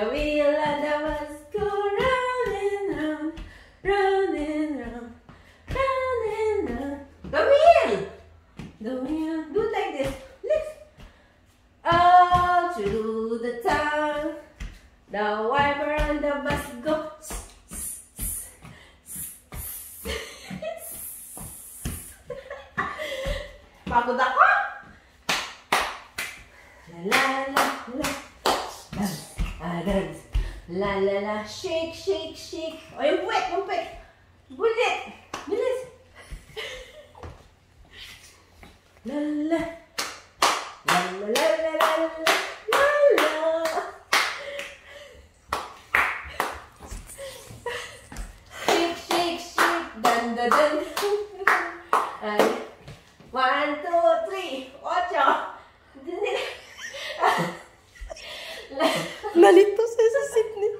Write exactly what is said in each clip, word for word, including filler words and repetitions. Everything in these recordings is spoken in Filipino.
The wheel and the bus go round and round, round and round, round and round. The wheel! The wheel. Do it like this. Lift. All through the town. The wiper and the bus go. Pagod ako. La la la. Dance. Ah, dance. La la la. Shake, shake, shake. O, yung puwet, yung puwet. Bulit. Bilis. La la. La la la la la la. La la. Shake, shake, shake. Dan, dan, dan. Ay. One, two, three. Ocho. Nalito sa sa Sydney.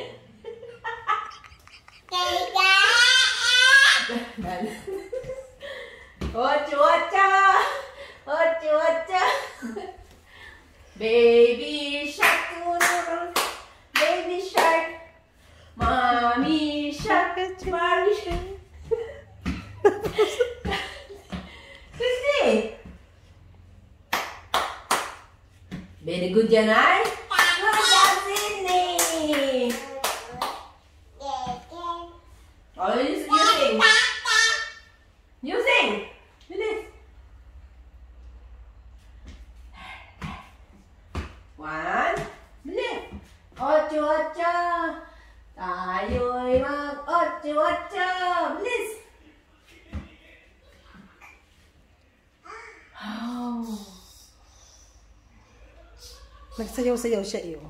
Ocho, ocho. Ocho, ocho. Baby shark. Baby shark. Mommy shark. Mommy shark. Very good yan, ay? Good job, Sydney! Oh, you, you sing. You sing. Bilis. One. Bilis. Ocho, ocho. Tayo'y mag-ocho, ocho. Bilis. Oh. Nagsayaw-sayaw siya iyo.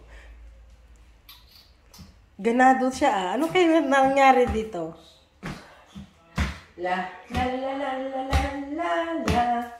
Ganado siya ah. Ano kayo nangyari dito? La la la la la la la la.